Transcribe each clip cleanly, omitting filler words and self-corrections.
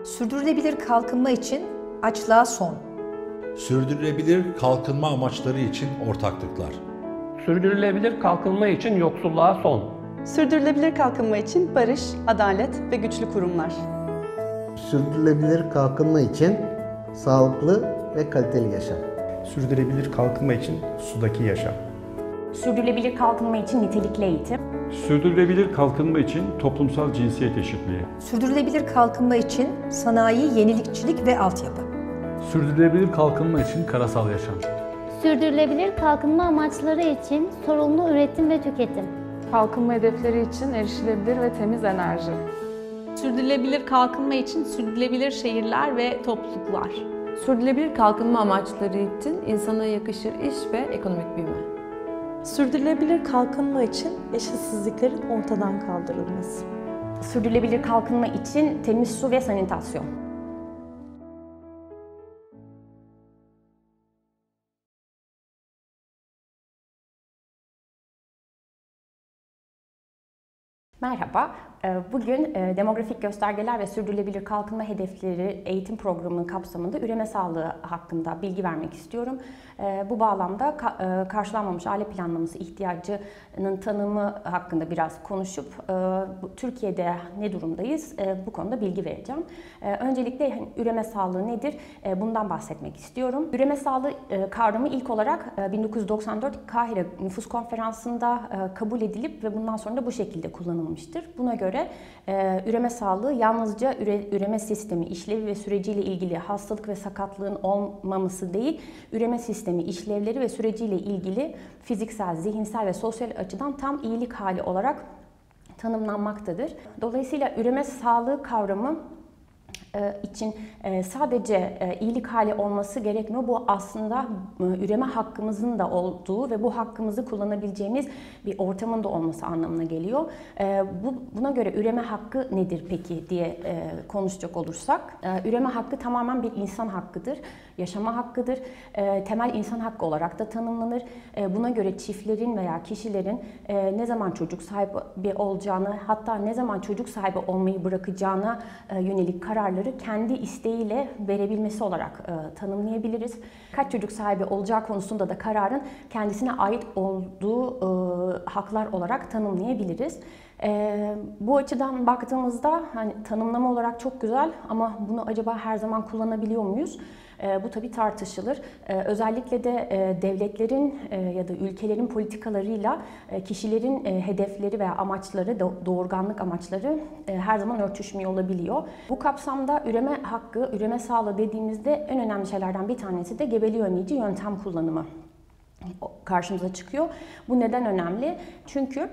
Sürdürülebilir kalkınma için açlığa son. Sürdürülebilir kalkınma amaçları için ortaklıklar. Sürdürülebilir kalkınma için yoksulluğa son. Sürdürülebilir kalkınma için barış, adalet ve güçlü kurumlar. Sürdürülebilir kalkınma için sağlıklı ve kaliteli yaşam. Sürdürülebilir kalkınma için sudaki yaşam. Sürdürülebilir kalkınma için nitelikli eğitim. Sürdürülebilir kalkınma için toplumsal cinsiyet eşitliği. Sürdürülebilir kalkınma için sanayi, yenilikçilik ve altyapı. Sürdürülebilir kalkınma için karasal yaşam. Sürdürülebilir kalkınma amaçları için sorumlu üretim ve tüketim. Kalkınma hedefleri için erişilebilir ve temiz enerji. Sürdürülebilir kalkınma için sürdürülebilir şehirler ve topluluklar. Sürdürülebilir kalkınma amaçları için insana yakışır iş ve ekonomik büyüme. Sürdürülebilir kalkınma için eşitsizliklerin ortadan kaldırılması. Sürdürülebilir kalkınma için temiz su ve sanitasyon. Merhaba, bugün demografik göstergeler ve sürdürülebilir kalkınma hedefleri eğitim programının kapsamında üreme sağlığı hakkında bilgi vermek istiyorum. Bu bağlamda karşılanmamış aile planlaması ihtiyacının tanımı hakkında biraz konuşup Türkiye'de ne durumdayız bu konuda bilgi vereceğim. Öncelikle üreme sağlığı nedir? Bundan bahsetmek istiyorum. Üreme sağlığı kavramı ilk olarak 1994 Kahire Nüfus Konferansı'nda kabul edilip ve bundan sonra da bu şekilde kullanılmıştır. Buna göre üreme sağlığı yalnızca üreme sistemi, işlevi ve süreciyle ilgili hastalık ve sakatlığın olmaması değil, üreme sistemi, işlevleri ve süreciyle ilgili fiziksel, zihinsel ve sosyal açıdan tam iyilik hali olarak tanımlanmaktadır. Dolayısıyla üreme sağlığı kavramı için sadece iyilik hali olması gerekmiyor. Bu aslında üreme hakkımızın da olduğu ve bu hakkımızı kullanabileceğimiz bir ortamın da olması anlamına geliyor. Buna göre üreme hakkı nedir peki diye konuşacak olursak, üreme hakkı tamamen bir insan hakkıdır, yaşama hakkıdır. Temel insan hakkı olarak da tanımlanır. Buna göre çiftlerin veya kişilerin ne zaman çocuk sahibi olacağını, hatta ne zaman çocuk sahibi olmayı bırakacağına yönelik kararları kendi isteğiyle verebilmesi olarak tanımlayabiliriz. Kaç çocuk sahibi olacağı konusunda da kararın kendisine ait olduğu haklar olarak tanımlayabiliriz. Bu açıdan baktığımızda hani tanımlama olarak çok güzel ama bunu acaba her zaman kullanabiliyor muyuz? Bu tabii tartışılır. Özellikle de devletlerin ya da ülkelerin politikalarıyla kişilerin hedefleri veya amaçları, doğurganlık amaçları her zaman örtüşmüyor olabiliyor. Bu kapsamda üreme hakkı, üreme sağlığı dediğimizde en önemli şeylerden bir tanesi de gebeliği önleyici yöntem kullanımı karşımıza çıkıyor. Bu neden önemli? Çünkü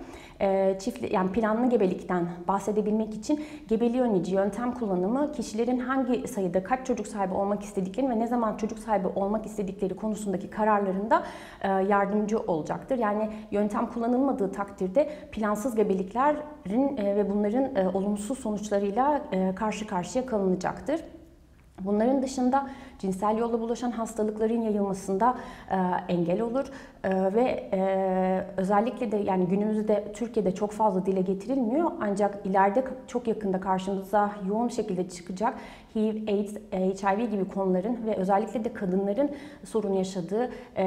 yani planlı gebelikten bahsedebilmek için gebeliği önleyici yöntem kullanımı kişilerin hangi sayıda kaç çocuk sahibi olmak istedikleri ve ne zaman çocuk sahibi olmak istedikleri konusundaki kararlarında yardımcı olacaktır. Yani yöntem kullanılmadığı takdirde plansız gebeliklerin ve bunların olumsuz sonuçlarıyla karşı karşıya kalınacaktır. Bunların dışında cinsel yolla bulaşan hastalıkların yayılmasında engel olur ve özellikle de yani günümüzde Türkiye'de çok fazla dile getirilmiyor ancak ileride çok yakında karşımıza yoğun şekilde çıkacak HIV, AIDS, HIV gibi konuların ve özellikle de kadınların sorun yaşadığı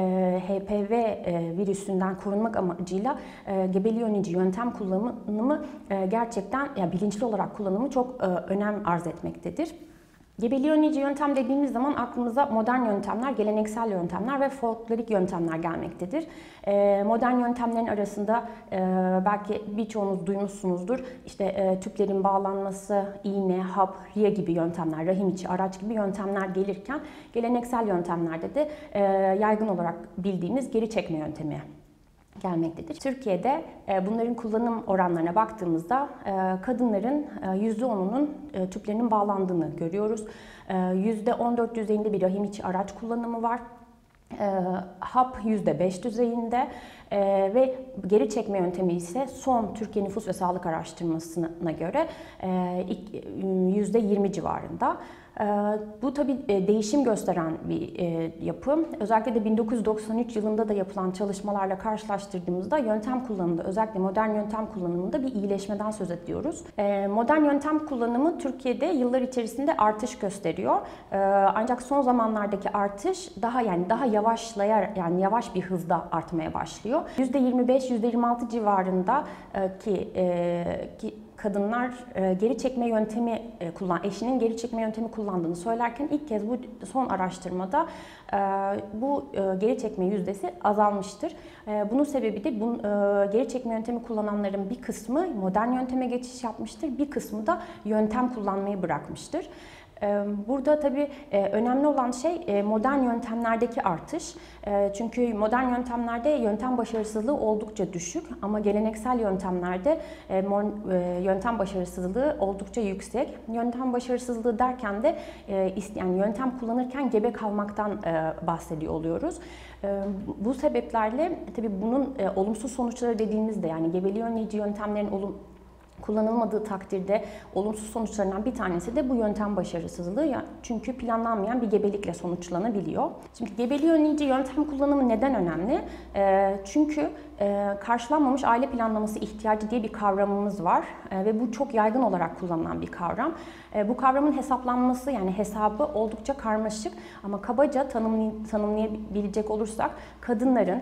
HPV virüsünden korunmak amacıyla gebeliği önleyici yöntem kullanımı gerçekten yani bilinçli olarak kullanımı çok önem arz etmektedir. Gebeliği önleyici yöntem dediğimiz zaman aklımıza modern yöntemler, geleneksel yöntemler ve folklorik yöntemler gelmektedir. Modern yöntemlerin arasında belki birçoğunuz duymuşsunuzdur. İşte tüplerin bağlanması, iğne, hap, riye gibi yöntemler, rahim içi araç gibi yöntemler gelirken geleneksel yöntemlerde de yaygın olarak bildiğimiz geri çekme yöntemi gelmektedir. Türkiye'de bunların kullanım oranlarına baktığımızda kadınların %10'unun tüplerinin bağlandığını görüyoruz. %14 düzeyinde bir rahim içi araç kullanımı var. Hap %5 düzeyinde, Ve geri çekme yöntemi ise son Türkiye Nüfus ve Sağlık Araştırması'na göre %20 civarında. Bu tabii değişim gösteren bir yapı. Özellikle de 1993 yılında da yapılan çalışmalarla karşılaştırdığımızda yöntem kullanımında, özellikle modern yöntem kullanımında bir iyileşmeden söz ediyoruz. Modern yöntem kullanımı Türkiye'de yıllar içerisinde artış gösteriyor. Ancak son zamanlardaki artış daha yavaş bir hızda artmaya başlıyor. %25-26 civarında ki kadınlar geri çekme yöntemi eşinin geri çekme yöntemi kullandığını söylerken ilk kez bu son araştırmada bu geri çekme yüzdesi azalmıştır. Bunun sebebi de geri çekme yöntemi kullananların bir kısmı modern yönteme geçiş yapmıştır, bir kısmı da yöntem kullanmayı bırakmıştır. Burada tabii önemli olan şey modern yöntemlerdeki artış. Çünkü modern yöntemlerde yöntem başarısızlığı oldukça düşük ama geleneksel yöntemlerde yöntem başarısızlığı oldukça yüksek. Yöntem başarısızlığı derken de yani yöntem kullanırken gebe kalmaktan bahsediyor oluyoruz. Bu sebeplerle tabii bunun olumsuz sonuçları dediğimizde, yani gebeliği önleyici yöntemlerin kullanılmadığı takdirde olumsuz sonuçlarından bir tanesi de bu yöntem başarısızlığı. Çünkü planlanmayan bir gebelikle sonuçlanabiliyor. Şimdi gebeliği önleyici yöntem kullanımı neden önemli? Çünkü karşılanmamış aile planlaması ihtiyacı diye bir kavramımız var ve bu çok yaygın olarak kullanılan bir kavram. Bu kavramın hesaplanması, yani hesabı oldukça karmaşık ama kabaca tanımlayabilecek olursak kadınların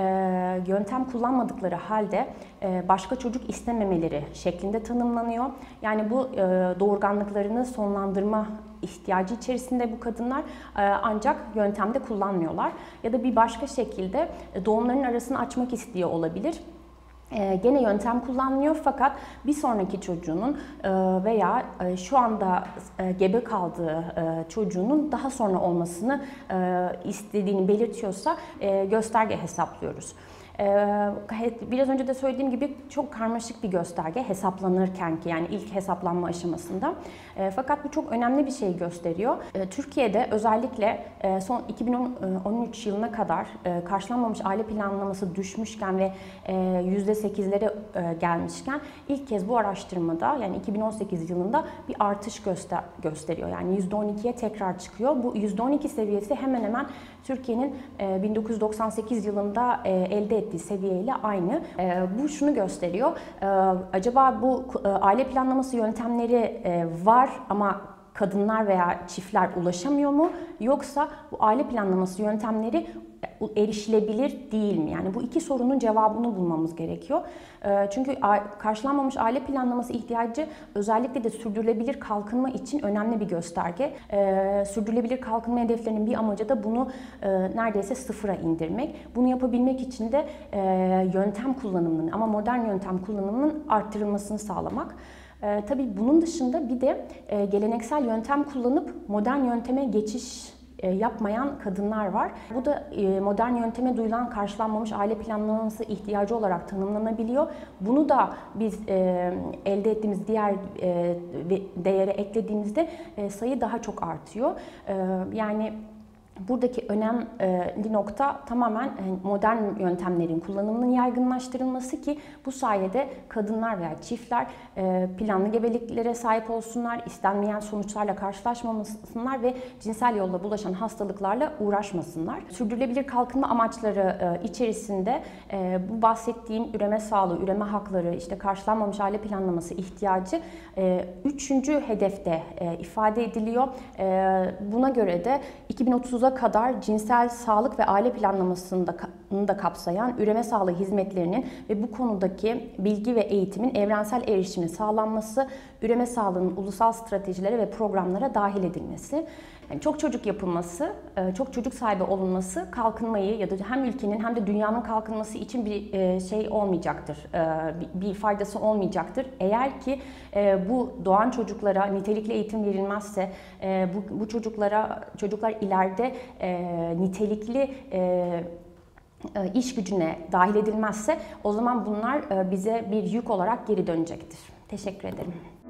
yöntem kullanmadıkları halde başka çocuk istememeleri şeklinde tanımlanıyor. Yani bu doğurganlıklarını sonlandırma ihtiyacı içerisinde bu kadınlar ancak yöntemde kullanmıyorlar. Ya da bir başka şekilde doğumların arasını açmak istiyor olabilir. Gene yöntem kullanmıyor fakat bir sonraki çocuğunun veya şu anda gebe kaldığı çocuğunun daha sonra olmasını istediğini belirtiyorsa gösterge hesaplıyoruz. Biraz önce de söylediğim gibi çok karmaşık bir gösterge hesaplanırken ki, yani ilk hesaplanma aşamasında. Fakat bu çok önemli bir şey gösteriyor. Türkiye'de özellikle son 2013 yılına kadar karşılanmamış aile planlaması düşmüşken ve %8'lere gelmişken ilk kez bu araştırmada, yani 2018 yılında bir artış gösteriyor. Yani %12'ye tekrar çıkıyor. Bu %12 seviyesi hemen hemen Türkiye'nin 1998 yılında elde ettiği seviyeyle aynı. Bu şunu gösteriyor. Acaba bu aile planlaması yöntemleri var ama kadınlar veya çiftler ulaşamıyor mu? Yoksa bu aile planlaması yöntemleri erişilebilir değil mi? Yani bu iki sorunun cevabını bulmamız gerekiyor. Çünkü karşılanmamış aile planlaması ihtiyacı özellikle de sürdürülebilir kalkınma için önemli bir gösterge. Sürdürülebilir kalkınma hedeflerinin bir amacı da bunu neredeyse sıfıra indirmek. Bunu yapabilmek için de yöntem kullanımının, ama modern yöntem kullanımının arttırılmasını sağlamak. Tabii bunun dışında bir de geleneksel yöntem kullanıp modern yönteme geçiş yapmayan kadınlar var. Bu da modern yönteme duyulan karşılanmamış aile planlaması ihtiyacı olarak tanımlanabiliyor. Bunu da biz elde ettiğimiz diğer değere eklediğimizde sayı daha çok artıyor. Yani buradaki önemli nokta tamamen modern yöntemlerin kullanımının yaygınlaştırılması ki bu sayede kadınlar veya çiftler planlı gebeliklere sahip olsunlar, istenmeyen sonuçlarla karşılaşmamasınlar ve cinsel yolla bulaşan hastalıklarla uğraşmasınlar. Sürdürülebilir kalkınma amaçları içerisinde bu bahsettiğim üreme sağlığı, üreme hakları, işte karşılanmamış aile planlaması ihtiyacı 3. hedefte ifade ediliyor. Buna göre de 2030'a kadar cinsel sağlık ve aile planlamasını da kapsayan üreme sağlığı hizmetlerinin ve bu konudaki bilgi ve eğitimin evrensel erişimin sağlanması, üreme sağlığının ulusal stratejilere ve programlara dahil edilmesi. Yani çok çocuk yapılması, çok çocuk sahibi olunması kalkınmayı ya da hem ülkenin hem de dünyanın kalkınması için bir şey olmayacaktır, bir faydası olmayacaktır. Eğer ki bu doğan çocuklara nitelikli eğitim verilmezse, bu çocuklar ileride nitelikli iş gücüne dahil edilmezse o zaman bunlar bize bir yük olarak geri dönecektir. Teşekkür ederim.